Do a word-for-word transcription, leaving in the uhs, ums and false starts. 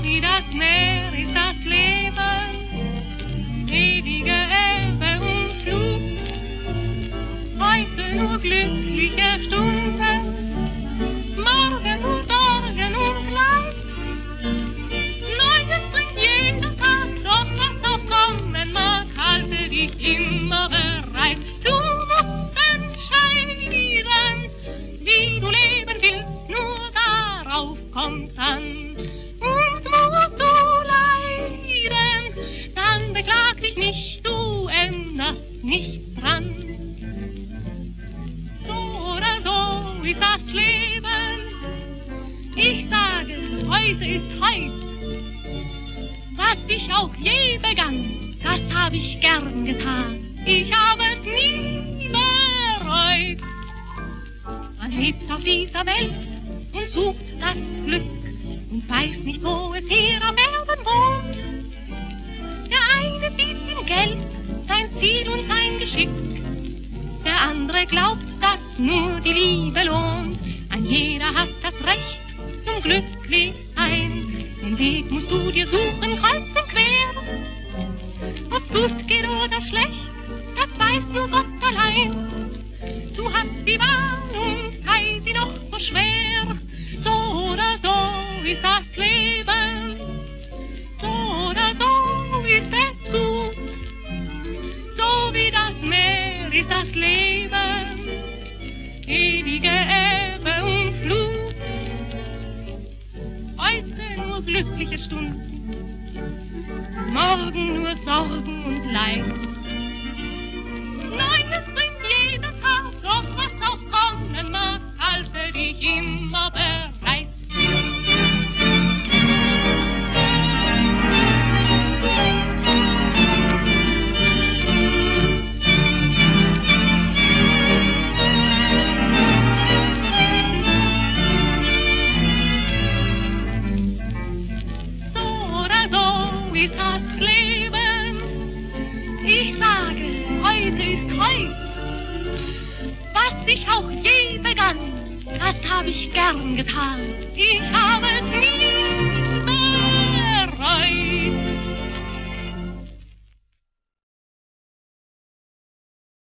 wie das Meer ist das Leben, ewige Ebbe und Flut. Heute nur glückliche Stunden, morgen nur Sorgen und Leid. Neues bringt jeder Tag, doch was auch kommen mag, halte dich immer bereit. Du musst entscheiden, wie du leben willst, nur darauf kommt's an. Und musst du leiden, dann beklag dich nicht, du änderst nichts dran. So oder so ist das Leben, ich sage, heute ist heut. Was ich auch je begann, das hab ich gern getan, ich habe es nie bereut. Man lebt auf dieser Welt und sucht das Glück und weiß nicht, wo es hier auf Erden wohnt. Der eine sieht im Geld sein Ziel und sein Geschick, der andere glaubt, dass nur die Liebe lohnt. Ein jeder hat das Recht zum Glücklichsein, den Weg musst du dir suchen, kreuz und quer. Ob's gut geht oder schlecht, das weiß nur Gott allein. Du hast die Wahl und sei sie doch so schwer. So oder so ist das Leben, so oder so ist es gut. So wie das Meer ist das Leben, ewige Ebbe und Flut. Heute nur glückliche Stunden, morgen nur Sorgen und Leid. Neues bringt jeder Tag, doch was auch kommen mag, halte dich immer bereit. So oder so ist das Leben, ich sage, heute ist heut. Was ich auch je begann, das hab ich gern getan, ich habe es nie bereut.